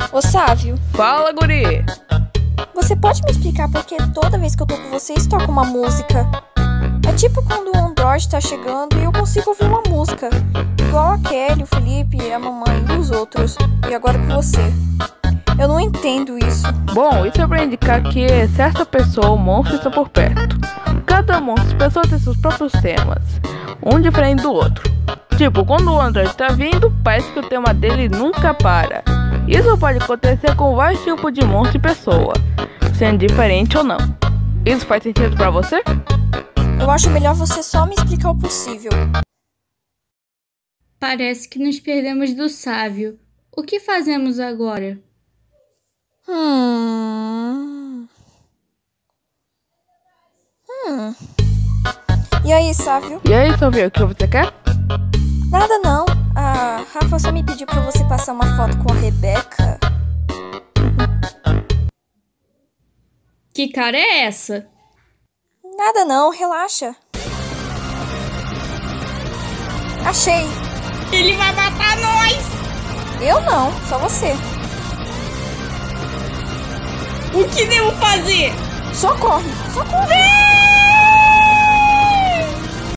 Ô Sávio, Fala, guri! você pode me explicar por que toda vez que eu tô com vocês toca uma música? É tipo quando o Android tá chegando e eu consigo ouvir uma música, igual a Kelly, o Felipe, a mamãe e os outros, e agora com você. Eu não entendo isso. Bom, isso é pra indicar que certa pessoa ou monstro está por perto. Cada monstro pessoa tem seus próprios temas, um diferente do outro. Tipo, quando o Android tá vindo, parece que o tema dele nunca para. Isso pode acontecer com vários tipos de monstro e pessoa, sendo diferente ou não. Isso faz sentido pra você? Eu acho melhor você só me explicar o possível. Parece que nos perdemos do Sávio. O que fazemos agora? E aí, Sávio? E aí, Sofia, o que você quer? Nada não. A Rafa só me pediu pra você passar uma foto com a Rebeca. Que cara é essa? Nada não, relaxa. Achei. Ele vai matar nós! Eu não, só você. O que devo fazer? Só corre, só corre.